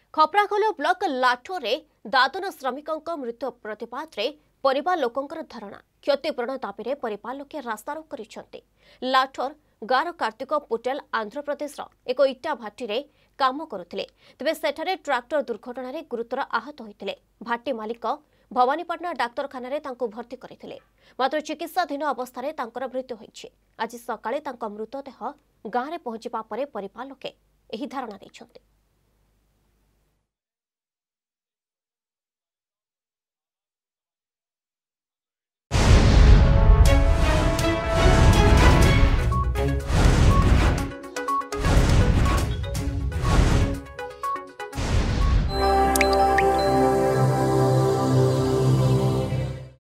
Khaprakhol block लाठोरे दादन श्रमिकों मृत्यु प्रतिपाद रे परिवार लोकंकर धारणा क्षतिपूरण दाबी रे परिवार लोके रास्तारोक करिसेंते। लाठोर गार कार्तिक पुटेल आंध्र प्रदेश एक इटा भाटी रे काम करुथिले। तबे सेठारे ट्रैक्टर दुर्घटना रे गुरुतर आहत होइतिले। भाटी मालिक भवानीपाटना डाक्तरखाना रे तांको भर्ती करथिले, मात्र चिकित्साधीन अवस्था रे तांकर मृत्यु होइछि। आज सकाळे तांको मृतदेह गाँव रे पहुंचिबा परे परिवार लोके एही धारणा दैछन्ते।